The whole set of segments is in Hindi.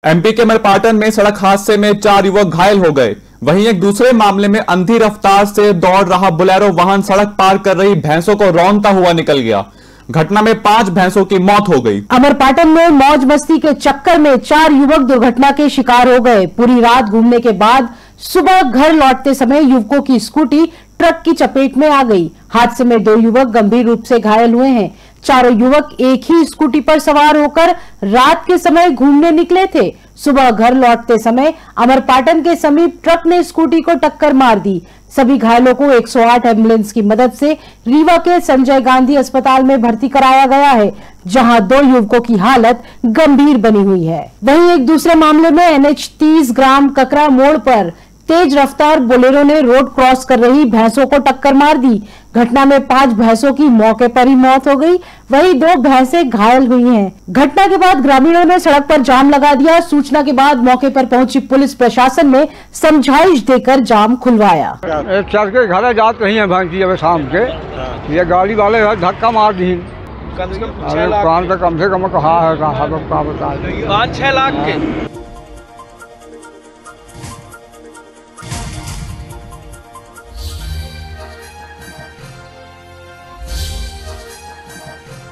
एमपी के मरपाटन में सड़क हादसे में 4 युवक घायल हो गए। वहीं एक दूसरे मामले में अंधी रफ्तार से दौड़ रहा बोलेरो वाहन सड़क पार कर रही भैंसों को रौंदता हुआ निकल गया। घटना में 5 भैंसों की मौत हो गई। अमरपाटन में मौज मस्ती के चक्कर में 4 युवक दुर्घटना के शिकार हो गए। पूरी रात घूमने के बाद सुबह घर लौटते समय युवकों की स्कूटी ट्रक की चपेट में आ गई। हादसे में 2 युवक गंभीर रूप से घायल हुए हैं। चारों युवक एक ही स्कूटी पर सवार होकर रात के समय घूमने निकले थे। सुबह घर लौटते समय अमरपाटन के समीप ट्रक ने स्कूटी को टक्कर मार दी। सभी घायलों को 108 एम्बुलेंस की मदद से रीवा के संजय गांधी अस्पताल में भर्ती कराया गया है, जहां 2 युवकों की हालत गंभीर बनी हुई है। वहीं एक दूसरे मामले में NH 30 ग्राम ककरा मोड़ पर तेज रफ्तार बोलेरो ने रोड क्रॉस कर रही भैंसों को टक्कर मार दी। घटना में 5 भैंसों की मौके पर ही मौत हो गई, वहीं 2 भैंसें घायल हुई हैं। घटना के बाद ग्रामीणों ने सड़क पर जाम लगा दिया। सूचना के बाद मौके पर पहुंची पुलिस प्रशासन ने समझाइश देकर जाम खुलवाया। चल के घर जात कहीं है भैंसी अब शाम के, ये गाड़ी वाले धक्का मार दी। कम से कम कहा है 5-6 लाख के।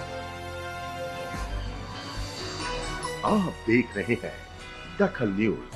आप देख रहे हैं दखल न्यूज।